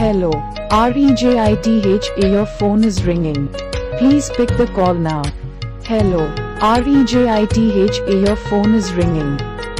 Hello, REJITHA your phone is ringing. Please pick the call now. Hello, REJITHA your phone is ringing.